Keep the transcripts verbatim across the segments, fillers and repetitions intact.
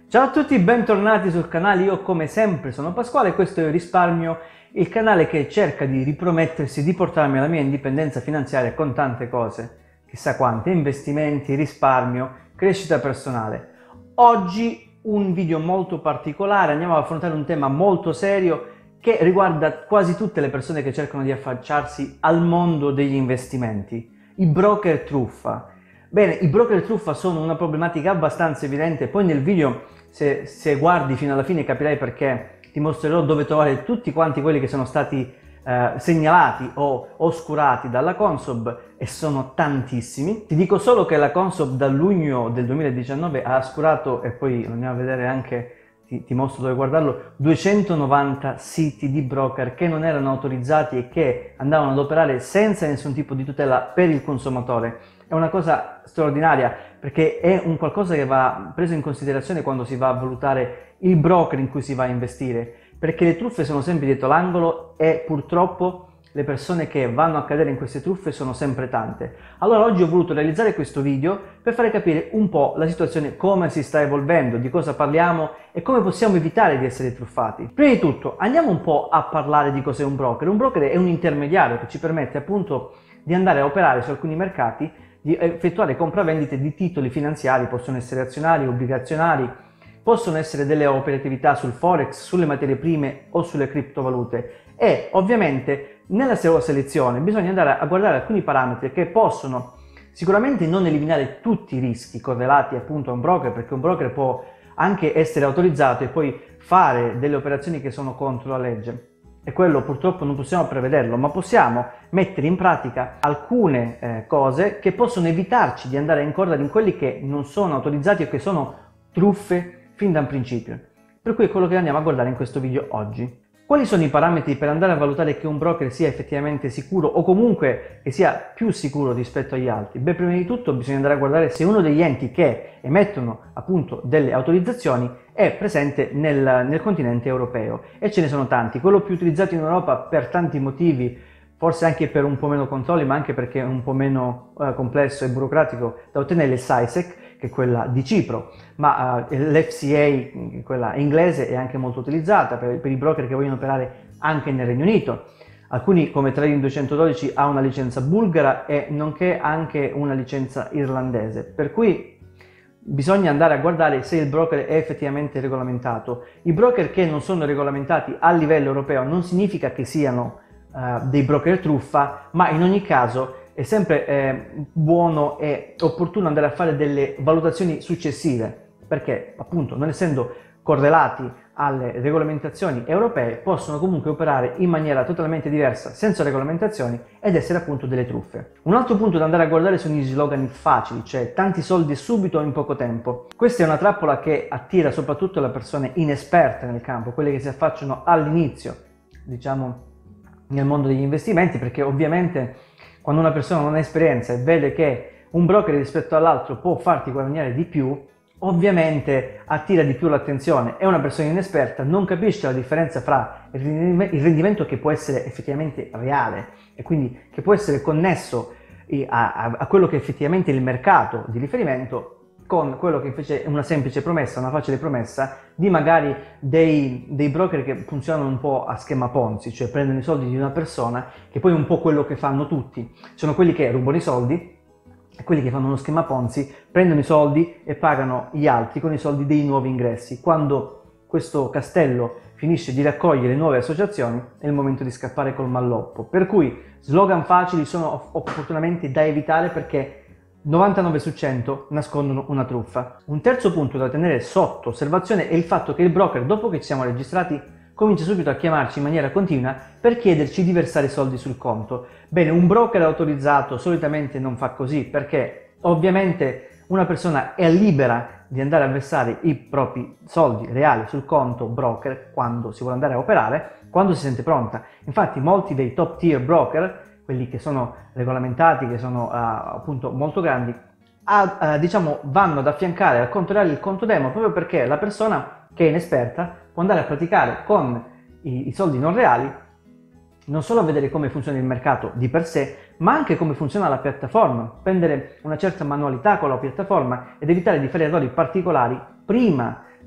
Ciao a tutti, bentornati sul canale. Io come sempre sono Pasquale e questo è Il Risparmio, il canale che cerca di ripromettersi di portarmi alla mia indipendenza finanziaria con tante cose, chissà quante, investimenti, risparmio, crescita personale. Oggi un video molto particolare, andiamo ad affrontare un tema molto serio che riguarda quasi tutte le persone che cercano di affacciarsi al mondo degli investimenti, i broker truffa. Bene, i broker truffa sono una problematica abbastanza evidente, poi nel video Se, se guardi fino alla fine capirai perché ti mostrerò dove trovare tutti quanti quelli che sono stati eh, segnalati o oscurati dalla Consob, e sono tantissimi. Ti dico solo che la Consob dal luglio del duemiladiciannove ha oscurato, e poi andiamo a vedere anche, ti, ti mostro dove guardarlo, duecentonovanta siti di broker che non erano autorizzati e che andavano ad operare senza nessun tipo di tutela per il consumatore. È una cosa straordinaria, perché è un qualcosa che va preso in considerazione quando si va a valutare il broker in cui si va a investire, perché le truffe sono sempre dietro l'angolo e purtroppo le persone che vanno a cadere in queste truffe sono sempre tante. Allora oggi ho voluto realizzare questo video per fare capire un po' la situazione, come si sta evolvendo, di cosa parliamo e come possiamo evitare di essere truffati. Prima di tutto andiamo un po' a parlare di cos'è un broker. Un broker è un intermediario che ci permette appunto di andare a operare su alcuni mercati, di effettuare compravendite di titoli finanziari, possono essere azionari, obbligazionari, possono essere delle operatività sul forex, sulle materie prime o sulle criptovalute. E ovviamente nella sua selezione bisogna andare a guardare alcuni parametri che possono sicuramente non eliminare tutti i rischi correlati appunto a un broker, perché un broker può anche essere autorizzato e poi fare delle operazioni che sono contro la legge. E quello purtroppo non possiamo prevederlo, ma possiamo mettere in pratica alcune eh, cose che possono evitarci di andare a incorrere in quelli che non sono autorizzati o che sono truffe fin da un principio. Per cui è quello che andiamo a guardare in questo video oggi. Quali sono i parametri per andare a valutare che un broker sia effettivamente sicuro o comunque che sia più sicuro rispetto agli altri? Beh, prima di tutto bisogna andare a guardare se uno degli enti che emettono appunto delle autorizzazioni è presente nel, nel continente europeo, e ce ne sono tanti. Quello più utilizzato in Europa per tanti motivi, forse anche per un po' meno controlli, ma anche perché è un po' meno eh, complesso e burocratico da ottenere, il SISEC, che è quella di Cipro, ma uh, l'F C A, quella inglese, è anche molto utilizzata per, per i broker che vogliono operare anche nel Regno Unito. Alcuni, come Trading duecentododici, ha una licenza bulgara e nonché anche una licenza irlandese, per cui bisogna andare a guardare se il broker è effettivamente regolamentato. I broker che non sono regolamentati a livello europeo non significa che siano uh, dei broker truffa, ma in ogni caso è sempre eh, buono e opportuno andare a fare delle valutazioni successive, perché appunto non essendo correlati alle regolamentazioni europee possono comunque operare in maniera totalmente diversa senza regolamentazioni ed essere appunto delle truffe. Un altro punto da andare a guardare sono gli slogan facili, cioè tanti soldi subito in poco tempo. Questa è una trappola che attira soprattutto le persone inesperte nel campo, quelle che si affacciano all'inizio, diciamo, nel mondo degli investimenti, perché ovviamente quando una persona non ha esperienza e vede che un broker rispetto all'altro può farti guadagnare di più, ovviamente attira di più l'attenzione, e una persona inesperta non capisce la differenza fra il rendimento che può essere effettivamente reale e quindi che può essere connesso a, a, a quello che è effettivamente il mercato di riferimento, con quello che invece è una semplice promessa, una facile promessa di magari dei, dei broker che funzionano un po' a schema Ponzi, cioè prendono i soldi di una persona, che poi è un po' quello che fanno tutti. Sono quelli che rubano i soldi, e quelli che fanno uno schema Ponzi prendono i soldi e pagano gli altri con i soldi dei nuovi ingressi. Quando questo castello finisce di raccogliere nuove associazioni è il momento di scappare col malloppo. Per cui slogan facili sono opportunamente da evitare, perché novantanove su cento nascondono una truffa. Un terzo punto da tenere sotto osservazione è il fatto che il broker, dopo che ci siamo registrati, comincia subito a chiamarci in maniera continua per chiederci di versare soldi sul conto. Bene, un broker autorizzato solitamente non fa così, perché ovviamente una persona è libera di andare a versare i propri soldi reali sul conto broker quando si vuole andare a operare, quando si sente pronta. Infatti molti dei top tier broker, quelli che sono regolamentati, che sono uh, appunto molto grandi, a, uh, diciamo vanno ad affiancare al conto reale il conto demo, proprio perché la persona che è inesperta può andare a praticare con i, i soldi non reali non solo a vedere come funziona il mercato di per sé, ma anche come funziona la piattaforma, prendere una certa manualità con la piattaforma ed evitare di fare errori particolari prima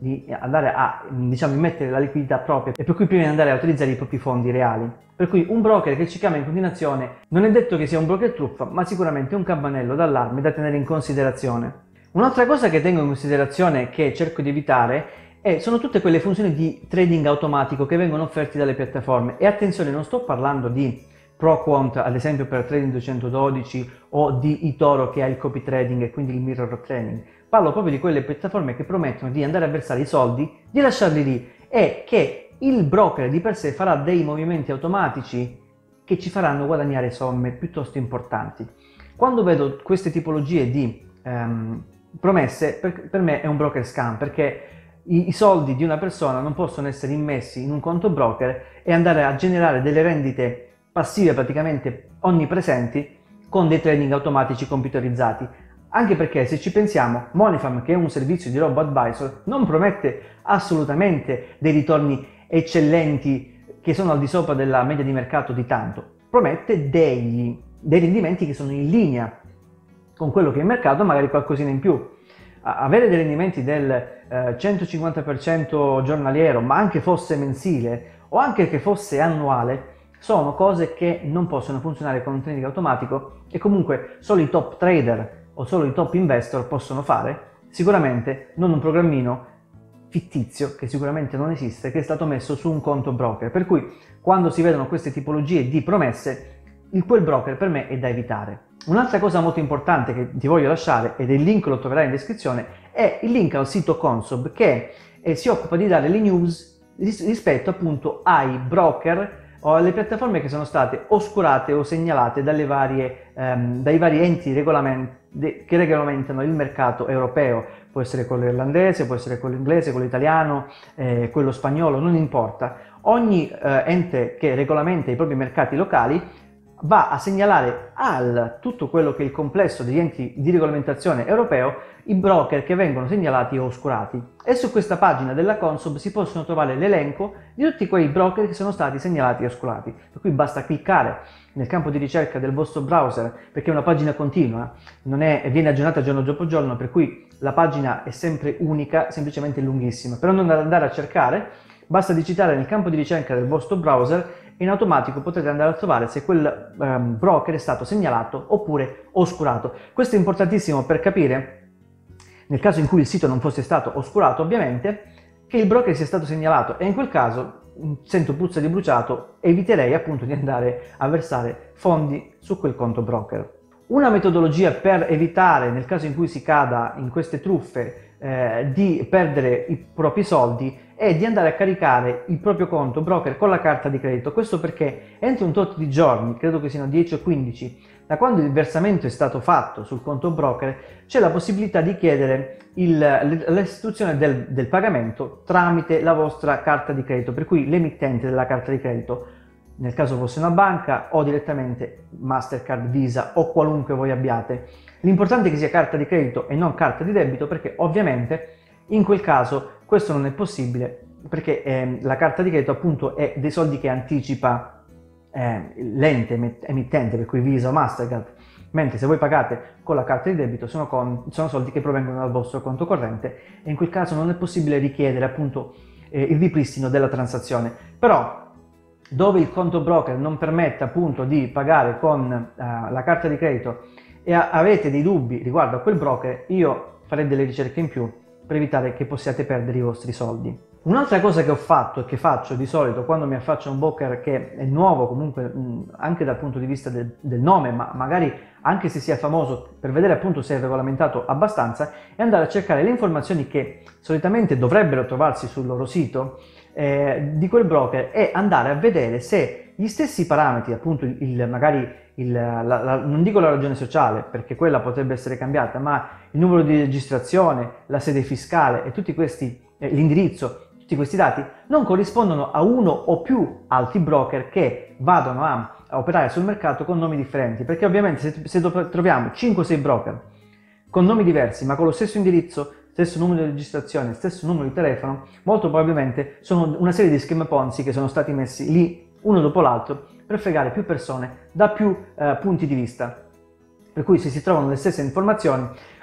di andare a, diciamo, immettere la liquidità propria e per cui prima di andare a utilizzare i propri fondi reali. Per cui un broker che ci chiama in continuazione non è detto che sia un broker truffa, ma sicuramente un campanello d'allarme da tenere in considerazione. Un'altra cosa che tengo in considerazione, che cerco di evitare, è, sono tutte quelle funzioni di trading automatico che vengono offerte dalle piattaforme. E attenzione, non sto parlando di ProQuant, ad esempio per Trading duecentododici, o di eToro che ha il copy trading e quindi il mirror trading. Parlo proprio di quelle piattaforme che promettono di andare a versare i soldi, di lasciarli lì e che il broker di per sé farà dei movimenti automatici che ci faranno guadagnare somme piuttosto importanti. Quando vedo queste tipologie di ehm, promesse, per, per me è un broker scam, perché i, i soldi di una persona non possono essere immessi in un conto broker e andare a generare delle rendite passive praticamente onnipresenti con dei trading automatici computerizzati. Anche perché, se ci pensiamo, Moneyfarm, che è un servizio di robo-advisor, non promette assolutamente dei ritorni eccellenti che sono al di sopra della media di mercato di tanto. Promette degli, dei rendimenti che sono in linea con quello che è il mercato, magari qualcosina in più. Avere dei rendimenti del eh, centocinquanta per cento giornaliero, ma anche fosse mensile o anche che fosse annuale, sono cose che non possono funzionare con un trading automatico e comunque solo i top trader o solo i top investor possono fare, sicuramente non un programmino fittizio che sicuramente non esiste, che è stato messo su un conto broker. Per cui quando si vedono queste tipologie di promesse, il quel broker per me è da evitare. Un'altra cosa molto importante che ti voglio lasciare, ed il link lo troverai in descrizione, è il link al sito Consob che eh, si occupa di dare le news ris- rispetto appunto ai broker o alle piattaforme che sono state oscurate o segnalate dalle varie, ehm, dai vari enti regolament- de- che regolamentano il mercato europeo. Può essere quello irlandese, può essere quello inglese, quello italiano, eh, quello spagnolo, non importa. Ogni eh, ente che regolamenta i propri mercati locali va a segnalare a tutto quello che è il complesso degli enti di regolamentazione europeo i broker che vengono segnalati o oscurati. E su questa pagina della Consob si possono trovare l'elenco di tutti quei broker che sono stati segnalati e oscurati. Per cui basta cliccare nel campo di ricerca del vostro browser, perché è una pagina continua, non è, viene aggiornata giorno dopo giorno, per cui la pagina è sempre unica, semplicemente lunghissima. Per non andare a cercare, basta digitare nel campo di ricerca del vostro browser e in automatico potrete andare a trovare se quel um, broker è stato segnalato oppure oscurato. Questo è importantissimo per capire, nel caso in cui il sito non fosse stato oscurato ovviamente, che il broker sia stato segnalato, e in quel caso sento puzza di bruciato, eviterei appunto di andare a versare fondi su quel conto broker. Una metodologia per evitare, nel caso in cui si cada in queste truffe, eh, di perdere i propri soldi è di andare a caricare il proprio conto broker con la carta di credito. Questo perché entro un tot di giorni, credo che siano dieci o quindici, da quando il versamento è stato fatto sul conto broker, c'è la possibilità di chiedere l'istituzione del, del pagamento tramite la vostra carta di credito, per cui l'emittente della carta di credito, nel caso fosse una banca o direttamente Mastercard, Visa o qualunque voi abbiate. L'importante è che sia carta di credito e non carta di debito, perché ovviamente in quel caso questo non è possibile, perché eh, la carta di credito appunto è dei soldi che anticipa eh, l'ente emittente, per cui Visa o Mastercard, mentre se voi pagate con la carta di debito sono, con, sono soldi che provengono dal vostro conto corrente e in quel caso non è possibile richiedere appunto eh, il ripristino della transazione. Però dove il conto broker non permette appunto di pagare con uh, la carta di credito e a- avete dei dubbi riguardo a quel broker, io farei delle ricerche in più per evitare che possiate perdere i vostri soldi. Un'altra cosa che ho fatto e che faccio di solito quando mi affaccio a un broker che è nuovo, comunque mh, anche dal punto di vista del, del nome, ma magari anche se sia famoso, per vedere appunto se è regolamentato abbastanza, è andare a cercare le informazioni che solitamente dovrebbero trovarsi sul loro sito eh, di quel broker e andare a vedere se gli stessi parametri, appunto il, il, magari il, la, la, non dico la ragione sociale perché quella potrebbe essere cambiata, ma il numero di registrazione, la sede fiscale e tutti questi, eh, l'indirizzo, tutti questi dati non corrispondono a uno o più altri broker che vadano a, a operare sul mercato con nomi differenti, perché ovviamente se, se troviamo cinque o sei broker con nomi diversi ma con lo stesso indirizzo, stesso numero di registrazione, stesso numero di telefono, molto probabilmente sono una serie di schemi Ponzi che sono stati messi lì uno dopo l'altro per fregare più persone da più eh, punti di vista. Per cui se si trovano le stesse informazioni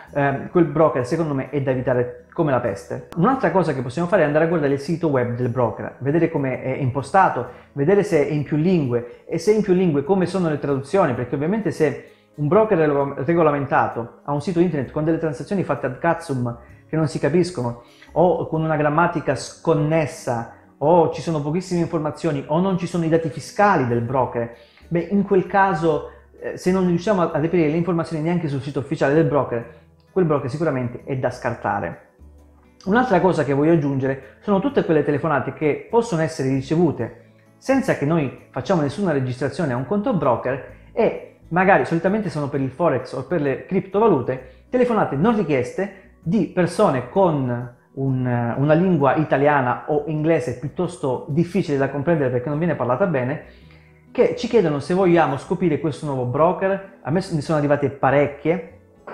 eh, quel broker secondo me è da evitare come la peste. Un'altra cosa che possiamo fare è andare a guardare il sito web del broker, vedere come è impostato, vedere se è in più lingue e se è in più lingue come sono le traduzioni, perché ovviamente se un broker regolamentato ha un sito internet con delle transazioni fatte ad cazzoom che non si capiscono o con una grammatica sconnessa o ci sono pochissime informazioni o non ci sono i dati fiscali del broker, beh, in quel caso eh, se non riusciamo a reperire le informazioni neanche sul sito ufficiale del broker, quel broker sicuramente è da scartare. Un'altra cosa che voglio aggiungere sono tutte quelle telefonate che possono essere ricevute senza che noi facciamo nessuna registrazione a un conto broker e magari solitamente sono per il forex o per le criptovalute, telefonate non richieste di persone con un, una lingua italiana o inglese piuttosto difficile da comprendere perché non viene parlata bene, che ci chiedono se vogliamo scoprire questo nuovo broker. A me ne sono arrivate parecchie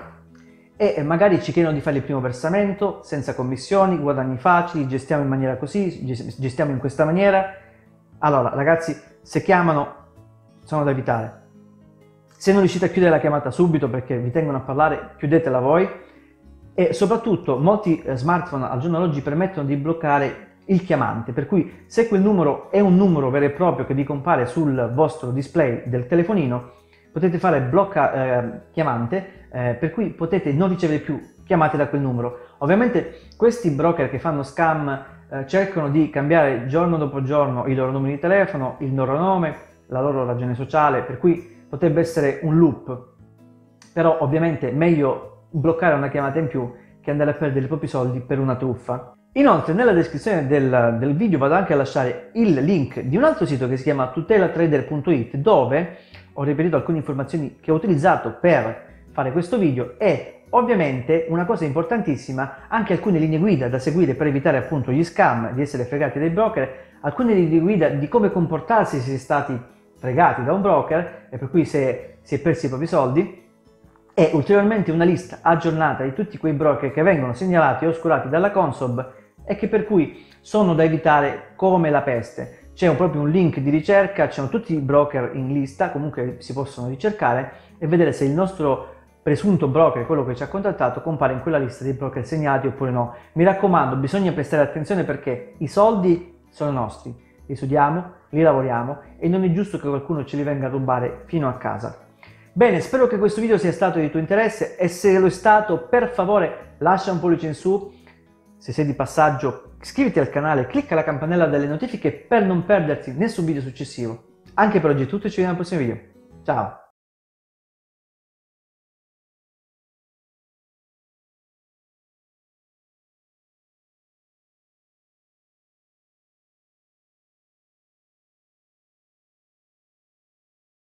e magari ci chiedono di fare il primo versamento senza commissioni, guadagni facili, gestiamo in maniera così, gestiamo in questa maniera. Allora ragazzi, se chiamano sono da evitare. Se non riuscite a chiudere la chiamata subito perché vi tengono a parlare, chiudetela voi. E soprattutto molti smartphone al giorno d'oggi permettono di bloccare il chiamante, per cui se quel numero è un numero vero e proprio che vi compare sul vostro display del telefonino, potete fare blocca eh, chiamante, eh, per cui potete non ricevere più chiamate da quel numero. Ovviamente questi broker che fanno scam eh, cercano di cambiare giorno dopo giorno i loro numeri di telefono, il loro nome, la loro ragione sociale, per cui potrebbe essere un loop, però ovviamente meglio bloccare una chiamata in più che andare a perdere i propri soldi per una truffa. Inoltre nella descrizione del, del video vado anche a lasciare il link di un altro sito che si chiama tutela trader punto it, dove ho reperito alcune informazioni che ho utilizzato per fare questo video e ovviamente una cosa importantissima, anche alcune linee guida da seguire per evitare appunto gli scam, di essere fregati dai broker, alcune linee guida di come comportarsi se si è stati fregati da un broker e per cui se si è persi i propri soldi, e ulteriormente una lista aggiornata di tutti quei broker che vengono segnalati e oscurati dalla Consob e che per cui sono da evitare come la peste. C'è un, proprio un link di ricerca, c'erano tutti i broker in lista, comunque si possono ricercare e vedere se il nostro presunto broker, quello che ci ha contattato, compare in quella lista dei broker segnati oppure no. Mi raccomando, bisogna prestare attenzione perché i soldi sono nostri, li studiamo, li lavoriamo e non è giusto che qualcuno ce li venga a rubare fino a casa. Bene, spero che questo video sia stato di tuo interesse e se lo è stato, per favore lascia un pollice in su, se sei di passaggio iscriviti al canale, clicca la campanella delle notifiche per non perderti nessun video successivo. Anche per oggi è tutto e ci vediamo al prossimo video. Ciao!